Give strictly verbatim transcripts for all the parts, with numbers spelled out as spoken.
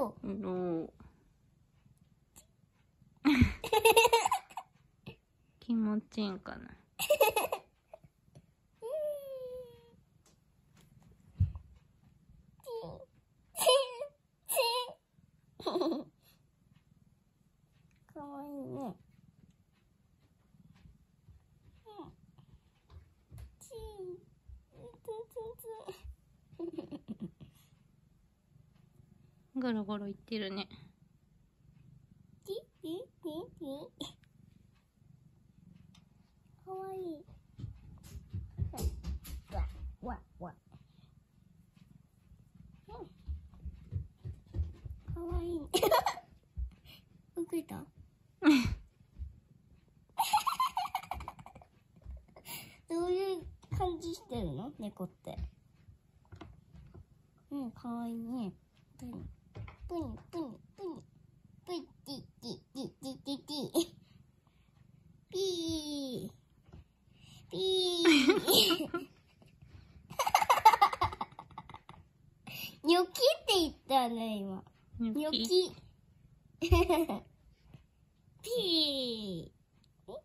どう？ どう？気持ちいいんかな。 かわいいね。 ゴロゴロいってるね。 かわいい。わわわ。かわいい。動いた？どういう感じしてるの？猫って。うん、かわいいね。ぷにぷにぷにぷにぷいティティティティティティピーピーニョキって言ったね、今。ニョキ。ピー。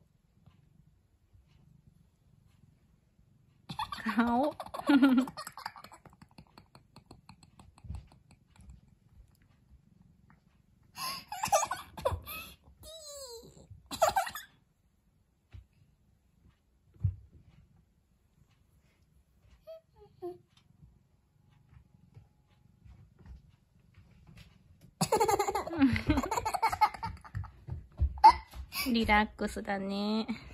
顔。リラックスだね。